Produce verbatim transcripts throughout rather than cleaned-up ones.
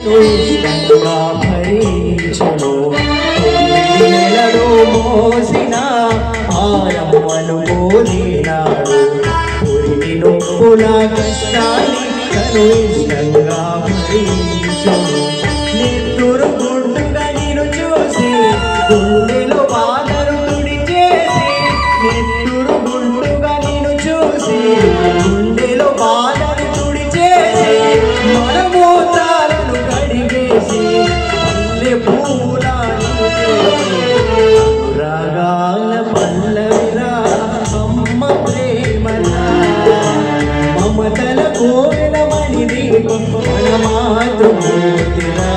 ఇష్టంగా భరించును నెలలో మోసిన భారమును మోదినాడు పురిటి నొప్పుల కష్టాన్ని తను ఇష్టంగా భరించును నిద్దురు గుండుగా నిన్ను చూసి గుండెలో బాధను తుడిచేసి నిద్దురు గుండుగా నిన్ను చూసి గుండెలో బాధను తుడిచేసి మనమోతాలను కడిగేసి పల్లె పూలను రాగాల పల్లవిరా అమ్మ ప్రేమలా మమతల కోవెల మణి దీపం మన మాతృమూర్తిరా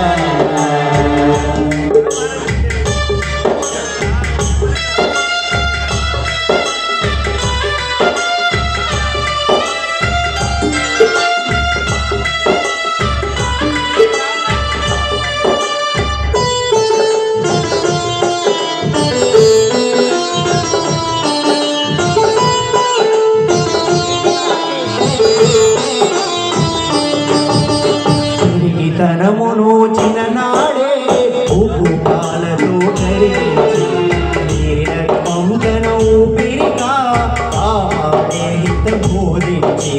తనమును చిన్ననాడే ఉప్పు పాలతో కరించి నీరకం తన ఊపిరిగా ఆడే హిత బోధించి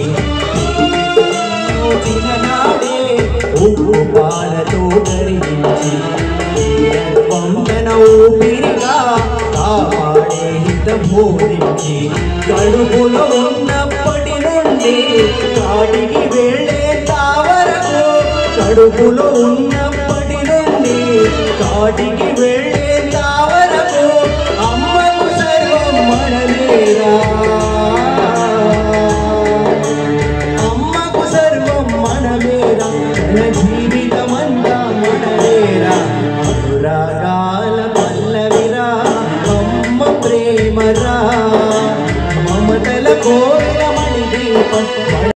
చిన్ననాడే ఉప్పు పాలతో కరించి నీరకం తన ఊపిరిగా ఆడే హిత బోధించి కడుపులో ఉన్నప్పటి నుండి కాటికి వెళ్ళే తావరకు కడుపులో ఉన్నప్పటి నుండి కాటికి వెళ్ళేంత వరకు అమ్మకు సర్వం మనలేరా అమ్మకు సర్వం మనలేరా మన జీవితమంతా మనలేరా అనురాగాల పల్లవిరా అమ్మ ప్రేమరా మమతల కోవెల మణి దీపం